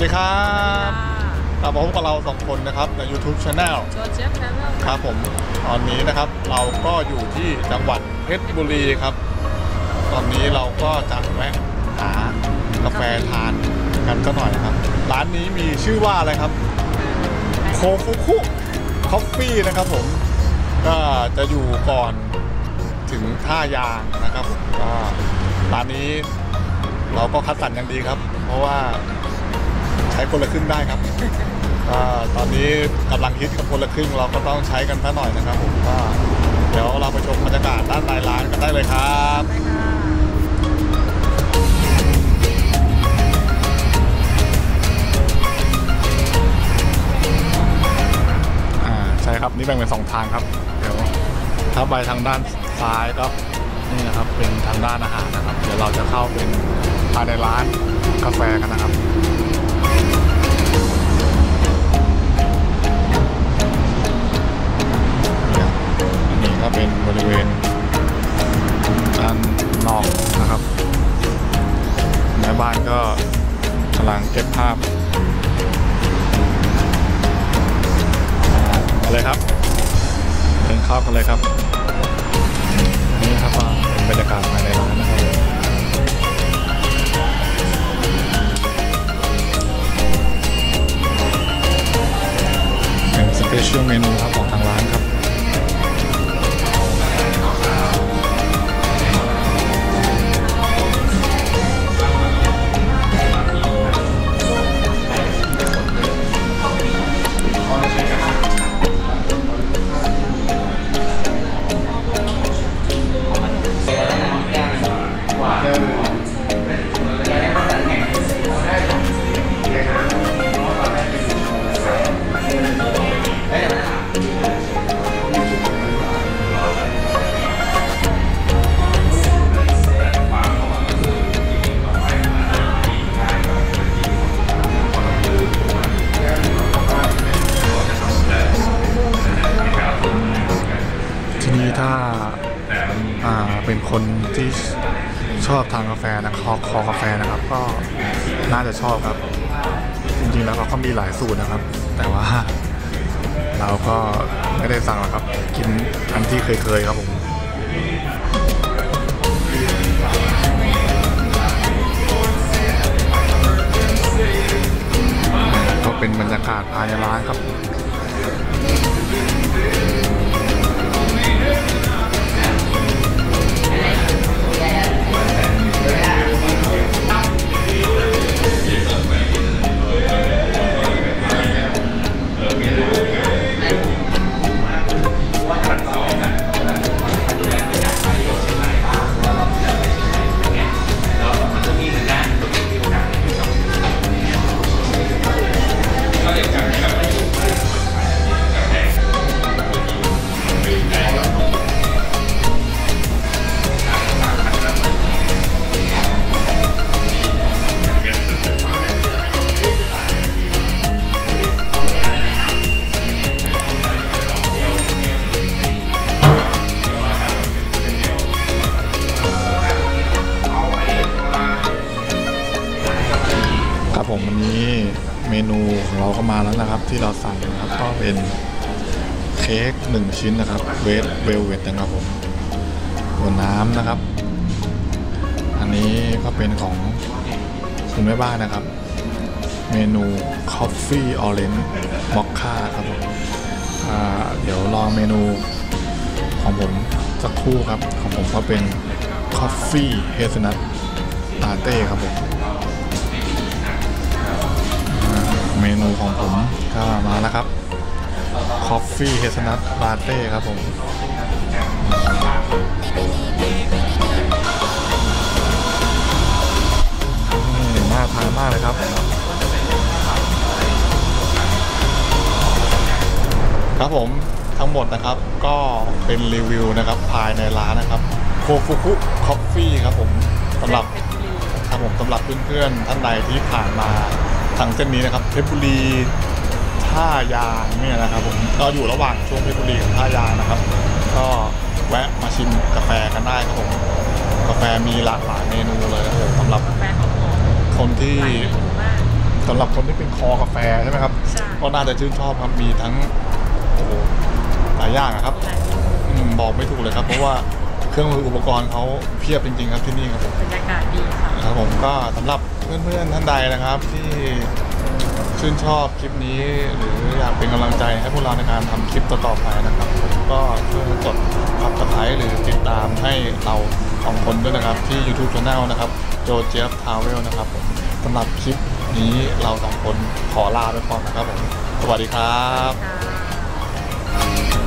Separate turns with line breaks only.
ดีครับกลับมาพบกับเรา2 คนนะครับใน YouTube Channel ครับผมตอนนี้นะครับเราก็อยู่ที่จังหวัดเพชรบุรีครับตอนนี้เราก็จะแวะหากาแฟทานกันก็หน่อยนะครับร้านนี้มีชื่อว่าอะไรครับโคฟุคุคอฟฟี่นะครับผมก็จะอยู่ก่อนถึงท่ายางนะครับผมก็ร้านนี้เราก็คัดสรรอย่างดีครับเพราะว่าใช้คนละครึ่งได้ครับตอนนี้กำลังฮิตกับคนละครึ่งเราก็ต้องใช้กันซะหน่อยนะครับผมก็เดี๋ยวเราไปชมบรรยากาศด้านในร้านกันได้เลยครับใช่ครับนี่แบ่งเป็น2 ทางครับเดี๋ยวถ้าไปทางด้านซ้ายก็นี่นะครับเป็นทางด้านอาหารนะครับเดี๋ยวเราจะเข้าเป็นภายในร้านกาแฟกันนะครับนี่ก็เป็นบริเวณด้านนอกนะครับแม่บ้านก็กำลังเก็บภาพอะไรครับเดินเข้ากันเลยครับนี่ครับว่าเป็นบรรยากาศภายในร้านนะครับเป็นสเปเชียลเมนูครับของทางร้านครับถ้าเป็นคนที่ชอบทานกาแฟนะคอกาแฟนะครับก็น่าจะชอบครับจริงๆแล้วเขามีหลายสูตรนะครับแต่ว่าเราก็ไม่ได้สั่งหรอกครับกินอันที่เคยครับผมก็เป็นบรรยากาศภายในร้านครับผมวันนี้เมนูของเราก็มาแล้วนะครับที่เราสั่งนะครับก็เป็นเค้ก1 ชิ้นนะครับเวทเวลเวทนะครับผมตัวน้ำนะครับอันนี้ก็เป็นของคุณแม่บ้านนะครับเมนู Coffee Orange Mocha ครับผมเดี๋ยวรอเมนูของผมสักครู่ครับของผมก็เป็น Coffee Hazelnut Latte ครับผมเมนูของผมก็มาแล้วครับ Coffee Hazelnut Latte ครับผมน่าทานมากเลยครับครับผมทั้งหมดนะครับก็เป็นรีวิวนะครับภายในร้านนะครับโคฟุคุคอฟฟี่ครับผมสำหรับเพื่อนๆท่านใดที่ผ่านมาทางเส้นนี้นะครับเพชรบุรีท่ายางเนี่ยนะครับผมก็อยู่ระหว่างช่วงเพชรบุรีกับท่ายางนะครับก็แวะมาชิมกาแฟกันได้ครับผมกาแฟมีหลากหลายเมนูเลยนะครับสำหรับคนที่สำหรับคนที่เป็นคอกาแฟใช่ไหมครับก็น่าจะชื่นชอบครับมีทั้งโอ้โหหลายอย่างครับบอกไม่ถูกเลยครับเพราะว่าเครื่องมืออุปกรณ์เขาเพียบจริงๆครับที่นี่ครับผม
บรรยากาศดีค่ะ
ครับผมก็สำหรับเพื่อนๆท่านใดนะครับที่ชื่นชอบคลิปนี้หรืออยากเป็นกำลังใจให้พวกเราในการทำคลิปต่อๆไปนะครับผมก็ช่วยกดSubscribeหรือติดตามให้เรา2คนด้วยนะครับที่ YouTube Channel นะครับโจเจฟทาวเวลนะครับผมสำหรับคลิปนี้เรา2คนขอลาไปก่อนนะครับผมสวัสดีครับ